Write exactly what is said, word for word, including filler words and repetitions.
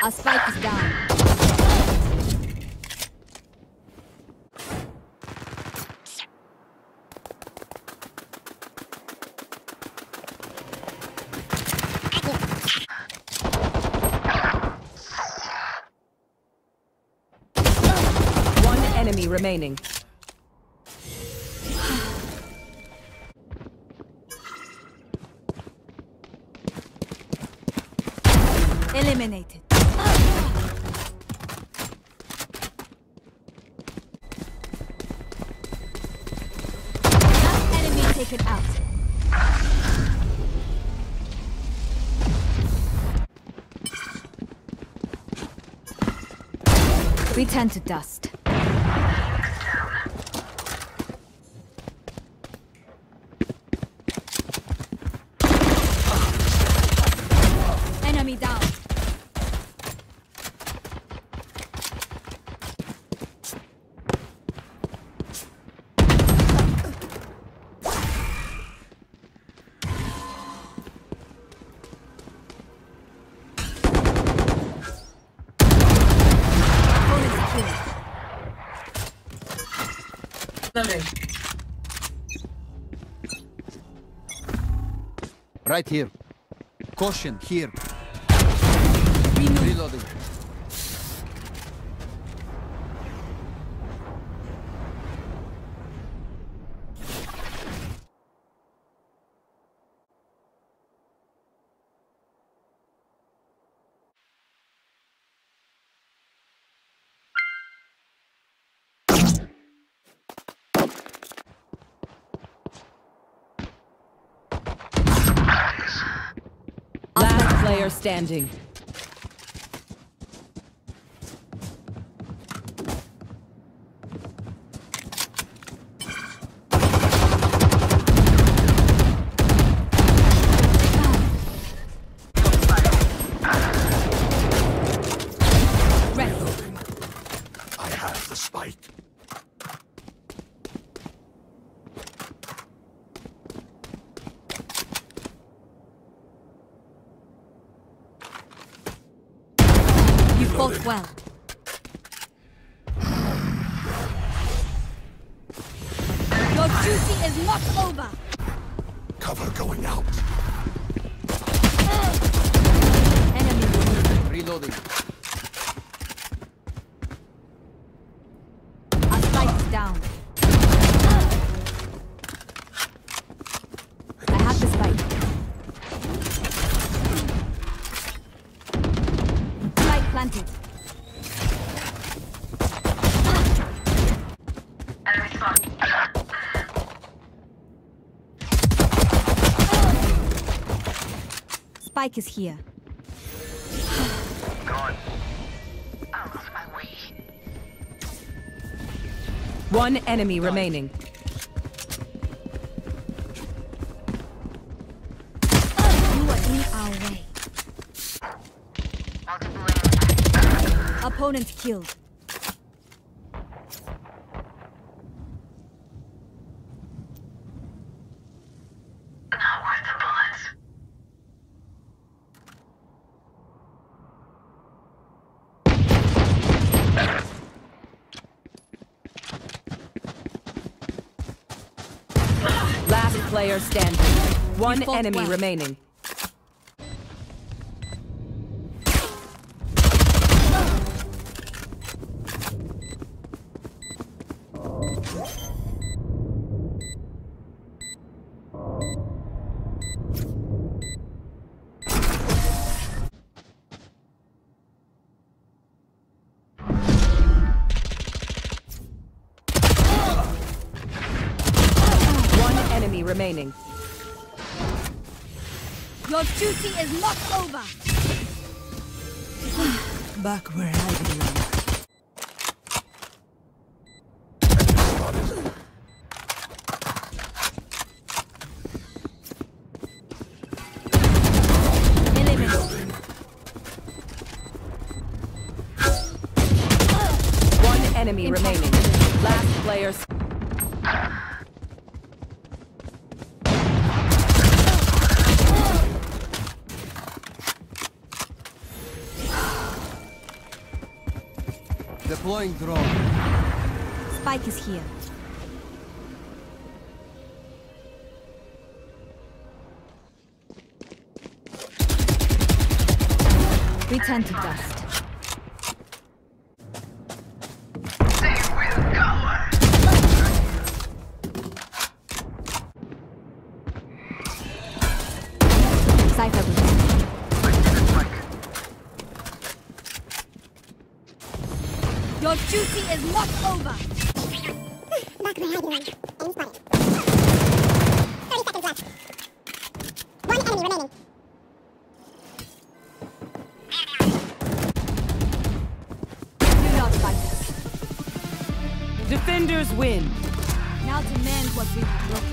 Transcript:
Our spike is down. One enemy remaining. Eliminated. Last enemy taken out. We turn to dust. Enemy down. Right here. Caution, here. Reloading. Last player standing. I have the spike. You fought well. Your duty is not over. Cover going out. Enemy removed. Reloading. Our spike is down. I have the spike. Spike planted. Spike is here. Gone. Out of my way. One enemy remaining. You are in our way. Multiple Opponent killed. not worth the bullets. Last player standing. One fought enemy well. remaining. One enemy remaining. Your duty is not over. Back where I belong. Eliminated. One enemy remaining. Last player. s- Deploying drone. Spike is here. Return to dust. They will cover. Cypher boost. Your duty is not over. Back where I belong. Enemy spotted. thirty seconds left. One enemy remaining. Do not fight us. Defenders win. Now demand what we've broken.